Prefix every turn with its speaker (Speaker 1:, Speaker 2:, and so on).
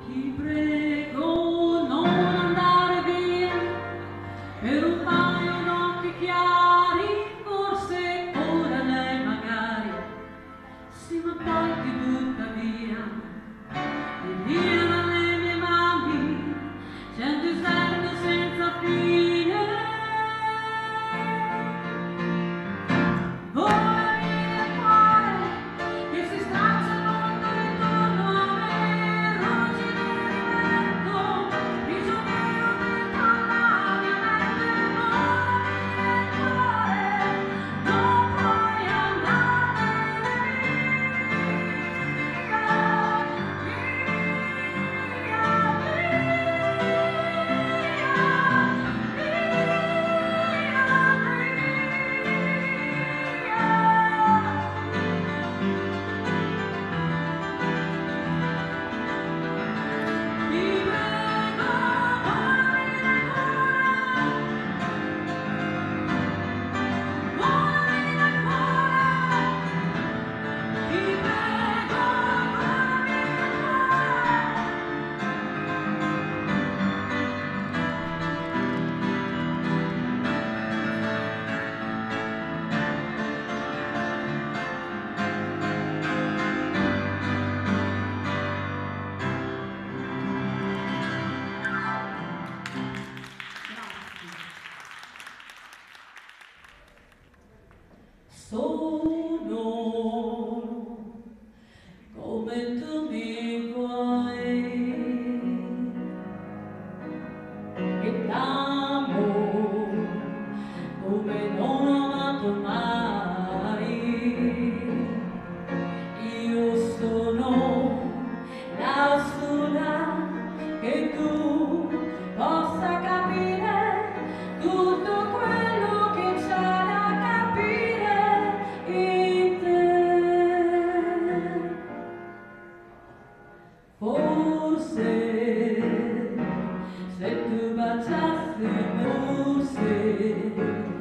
Speaker 1: Ti prego non andare via per un paio d'occhi chiari, forse ora lei magari sì, ma poi ti butta via e via dalle mie mani c'è un deserto senza fine. Volami nel cuore che si straccia il mondo intorno a me, ruggine di vento, prigioniero dentro la mia mente. Volami nel cuore, non puoi andartene sono come tu mi vuoi e t'amo come non ho amato mai. Io sono la sola che tu possa capire tutto quello che c'è da capire in te. Forse se tu baciassi, forse